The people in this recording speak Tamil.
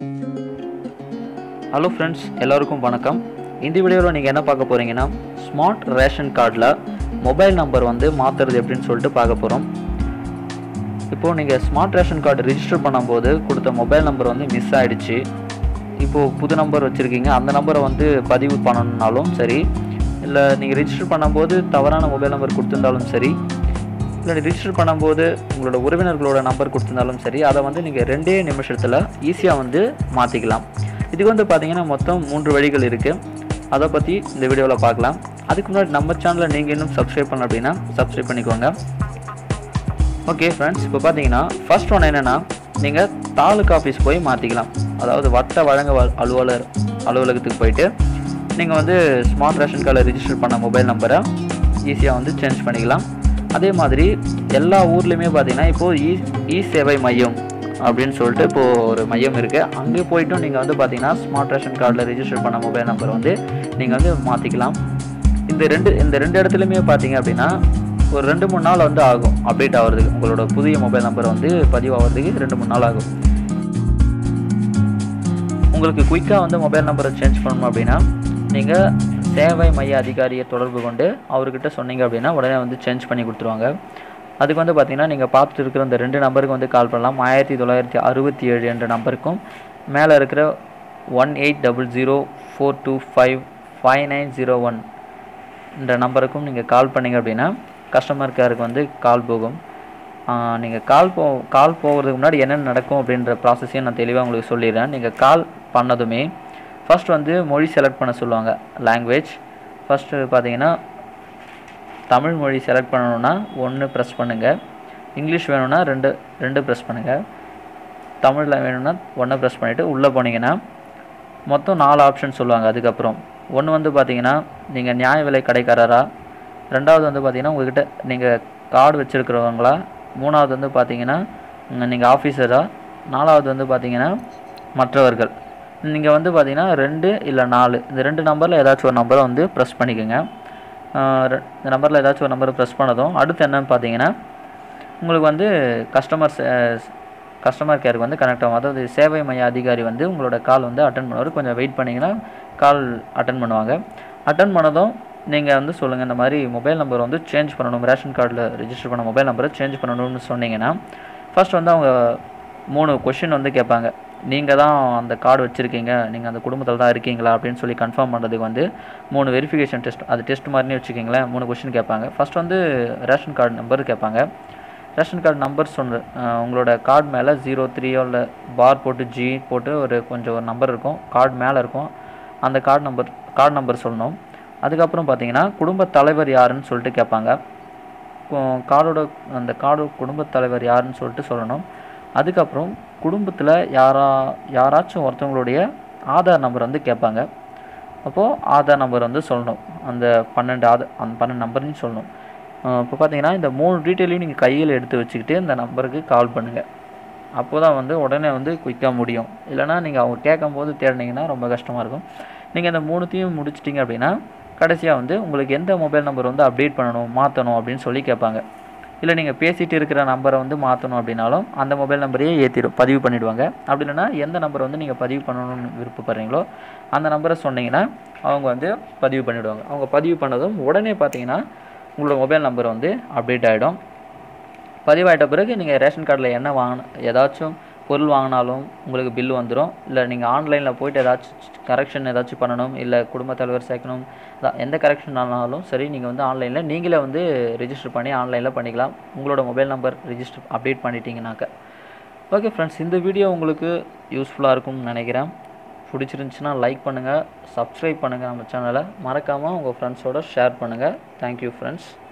ஹலோ ஃப்ரெண்ட்ஸ், எல்லோருக்கும் வணக்கம். இந்த வீடியோவில் நீங்கள் என்ன பார்க்க போகிறீங்கன்னா, ஸ்மார்ட் ரேஷன் கார்டில் மொபைல் நம்பர் வந்து மாற்றுறது எப்படின்னு சொல்லிட்டு பார்க்க போகிறோம். இப்போது நீங்கள் ஸ்மார்ட் ரேஷன் கார்டு ரிஜிஸ்டர் பண்ணும்போது கொடுத்த மொபைல் நம்பர் வந்து மிஸ் ஆகிடுச்சு. இப்போது புது நம்பர் வச்சுருக்கீங்க, அந்த நம்பரை வந்து பதிவு பண்ணணுன்னாலும் சரி, இல்லை நீங்கள் ரிஜிஸ்டர் பண்ணும்போது தவறான மொபைல் நம்பர் கொடுத்துருந்தாலும் சரி, இல்லை ரிஜிஸ்டர் பண்ணும்போது உங்களோட உறவினர்களோட நம்பர் கொடுத்துருந்தாலும் சரி, அதை வந்து நீங்கள் 2 நிமிஷத்தில் ஈஸியாக வந்து மாற்றிக்கலாம். இதுக்கு வந்து பார்த்தீங்கன்னா மொத்தம் 3 வழிகள் இருக்குது. அதை பற்றி இந்த வீடியோவில் பார்க்கலாம். அதுக்கு முன்னாடி நம்ம சேனலை நீங்கள் இன்னும் சப்ஸ்கிரைப் பண்ணல அப்படின்னா சப்ஸ்கிரைப் பண்ணிக்கோங்க. ஓகே ஃப்ரெண்ட்ஸ், இப்போ பார்த்தீங்கன்னா ஃபர்ஸ்ட் ஒன் என்னென்னா, நீங்கள் தாலுக் ஆஃபீஸ் போய் மாற்றிக்கலாம். அதாவது வட்ட வழங்க அலுவலகத்துக்கு போயிட்டு நீங்கள் வந்து ஸ்மார்ட் ரேஷன் கார்டில் ரிஜிஸ்டர் பண்ண மொபைல் நம்பரை ஈஸியாக வந்து சேஞ்ச் பண்ணிக்கலாம். அதே மாதிரி எல்லா ஊர்லேயுமே பார்த்தீங்கன்னா இப்போது இ சேவை மையம் அப்படின்னு சொல்லிட்டு இப்போது ஒரு மையம் இருக்குது. அங்கே போய்ட்டும் நீங்கள் வந்து பார்த்தீங்கன்னா ஸ்மார்ட் ரேஷன் கார்டில் ரிஜிஸ்டர் பண்ண மொபைல் நம்பர் வந்து நீங்கள் வந்து மாற்றிக்கலாம். இந்த ரெண்டு இடத்துலையுமே பார்த்தீங்க அப்படின்னா ஒரு 2-3 நாள் வந்து ஆகும் அப்டேட் ஆகிறதுக்கு. உங்களோட புதிய மொபைல் நம்பர் வந்து பதிவாகிறதுக்கு 2-3 நாள் ஆகும். உங்களுக்கு குயிக்காக வந்து மொபைல் நம்பரை சேஞ்ச் பண்ணணும் அப்படின்னா நீங்கள் சேவை மைய அதிகாரியை தொடர்பு கொண்டு அவர்கிட்ட சொன்னீங்க அப்படின்னா உடனே வந்து சேஞ்ச் பண்ணி கொடுத்துருவாங்க. அதுக்கு வந்து பார்த்திங்கன்னா நீங்கள் பார்த்துட்டு இருக்கிற இந்த 2 நம்பருக்கு வந்து கால் பண்ணலாம். 1967 என்ற நம்பருக்கும் மேலே இருக்கிற 180042555901 என்ற நம்பருக்கும் நீங்கள் கால் பண்ணிங்க அப்படின்னா கஸ்டமர் கேருக்கு வந்து கால் போகும். நீங்கள் கால் போகிறதுக்கு முன்னாடி என்னென்ன நடக்கும் அப்படின்ற ப்ராசஸையும் நான் தெளிவாக உங்களுக்கு சொல்லிடுறேன். நீங்கள் கால் பண்ணதுமே ஃபஸ்ட் வந்து மொழி செலக்ட் பண்ண சொல்லுவாங்க. லாங்குவேஜ் ஃபஸ்ட்டு பார்த்தீங்கன்னா தமிழ் மொழி செலக்ட் பண்ணணுன்னா 1 ப்ரெஸ் பண்ணுங்கள். இங்கிலீஷ் வேணும்னா 2 ப்ரெஸ் பண்ணுங்கள். தமிழில் வேணும்னா 1 ப்ரெஸ் பண்ணிவிட்டு உள்ளே போனீங்கன்னா மொத்தம் 4 ஆப்ஷன் சொல்லுவாங்க. அதுக்கப்புறம் ஒன்று வந்து பார்த்தீங்கன்னா நீங்கள் நியாய விலை கடைக்காரரா, 2வது வந்து பார்த்தீங்கன்னா உங்கள்கிட்ட நீங்கள் கார்டு வச்சுருக்கிறவங்களா, 3வது வந்து பார்த்தீங்கன்னா நீங்கள் ஆஃபீஸரா, 4வது வந்து பார்த்தீங்கன்னா மற்றவர்கள். நீங்கள் வந்து பார்த்தீங்கன்னா 2 இல்லை 4 இந்த 2 நம்பரில் ஏதாச்சும் ஒரு நம்பரை வந்து ப்ரெஸ் பண்ணிக்கோங்க. இந்த நம்பரில் ஏதாச்சும் ஒரு நம்பரை ப்ரெஸ் பண்ணதும் அடுத்து என்னன்னு பார்த்தீங்கன்னா உங்களுக்கு வந்து கஸ்டமர் கேருக்கு வந்து கனெக்ட் ஆகும். அதாவது சேவை மைய அதிகாரி வந்து உங்களோட கால் வந்து அட்டன் பண்ணுவார். கொஞ்சம் வெயிட் பண்ணிங்கன்னா கால் அட்டன் பண்ணுவாங்க. அட்டன் பண்ணதும் நீங்கள் வந்து சொல்லுங்கள், இந்த மாதிரி மொபைல் நம்பர் வந்து சேஞ்ச் பண்ணணும், ரேஷன் கார்டில் ரிஜிஸ்டர் பண்ண மொபைல் நம்பரை சேஞ்ச் பண்ணணும்னு சொன்னீங்கன்னா ஃபர்ஸ்ட் வந்து அவங்க 3 கொஷின் வந்து கேட்பாங்க. நீங்கள் தான் அந்த கார்டு வச்சுருக்கீங்க, நீங்கள் அந்த குடும்பத்தில் தான் இருக்கீங்களா அப்படின்னு சொல்லி கன்ஃபார்ம் பண்ணுறதுக்கு வந்து 3 வெரிஃபிகேஷன் டெஸ்ட், அது டெஸ்ட் மாதிரினே வச்சுக்கிங்களேன். 3 கொஷின் கேட்பாங்க. ஃபஸ்ட் வந்து ரேஷன் கார்டு நம்பர் கேட்பாங்க. ரேஷன் கார்டு நம்பர் உங்களோட கார்டு மேலே 03 இல்லை பார் போட்டு G போட்டு ஒரு நம்பர் இருக்கும், கார்டு மேலே இருக்கும். அந்த கார்டு நம்பர் சொல்லணும். அதுக்கப்புறம் பார்த்தீங்கன்னா குடும்பத் தலைவர் யாருன்னு சொல்லிட்டு கேட்பாங்க. கார்டு குடும்பத் தலைவர் யாருன்னு சொல்லிட்டு சொல்லணும். அதுக்கப்புறம் குடும்பத்தில் யாராச்சும் ஒருத்தவங்களுடைய ஆதார் நம்பர் வந்து கேட்பாங்க. அப்போது ஆதார் நம்பர் வந்து சொல்லணும். அந்த 12 நம்பர்னு சொல்லணும். இப்போ பார்த்தீங்கன்னா இந்த 3 டீட்டெயிலையும் நீங்கள் கையில் எடுத்து வச்சுக்கிட்டு இந்த நம்பருக்கு கால் பண்ணுங்கள். அப்போ தான் வந்து உடனே வந்து குயிக்காக முடியும். இல்லைனா நீங்கள் அவங்க கேட்கும்போது தேடினீங்கன்னா ரொம்ப கஷ்டமாக இருக்கும். நீங்கள் இந்த 3த்தையும் முடிச்சிட்டிங்க அப்படின்னா கடைசியாக வந்து உங்களுக்கு எந்த மொபைல் நம்பர் வந்து அப்டேட் பண்ணணும், மாற்றணும் அப்படின்னு சொல்லி கேட்பாங்க. இல்லை நீங்கள் பேசிகிட்டு இருக்கிற நம்பரை வந்து மாற்றணும் அப்படின்னாலும் அந்த மொபைல் நம்பரையே பதிவு பண்ணிவிடுவாங்க. அப்படி இல்லைனா எந்த நம்பரை வந்து நீங்கள் பதிவு பண்ணணும்னு விருப்பப்படுறீங்களோ அந்த நம்பரை சொன்னீங்கன்னா அவங்க வந்து பதிவு பண்ணிவிடுவாங்க. அவங்க பதிவு பண்ணதும் உடனே பார்த்தீங்கன்னா உங்களோட மொபைல் நம்பர் வந்து அப்டேட் ஆகிடும். பதிவாகிட்ட பிறகு நீங்கள் ரேஷன் கார்டில் என்ன ஏதாச்சும் பொருள் வாங்கினாலும் உங்களுக்கு பில்லு வந்துடும். இல்லை நீங்கள் ஆன்லைனில் போய்ட்டு கரெக்ஷன் ஏதாச்சும் பண்ணணும், இல்லை குடும்பத் தலைவர் சேர்க்கணும், எந்த கரெக்ஷன் ஆனாலும் சரி நீங்கள் வந்து ஆன்லைனில் நீங்களே வந்து ரிஜிஸ்டர் பண்ணி ஆன்லைனில் பண்ணிக்கலாம். உங்களோட மொபைல் நம்பர் ரிஜிஸ்டர் அப்டேட் பண்ணிட்டீங்கன்னாக்க. ஓகே ஃப்ரெண்ட்ஸ், இந்த வீடியோ உங்களுக்கு யூஸ்ஃபுல்லாக இருக்கும்னு நினைக்கிறேன். பிடிச்சிருந்துச்சுன்னா லைக் பண்ணுங்கள், சப்ஸ்கிரைப் பண்ணுங்கள், நம்ம சேனலை மறக்காமல் உங்கள் ஃப்ரெண்ட்ஸோடு ஷேர் பண்ணுங்கள். Thank you friends.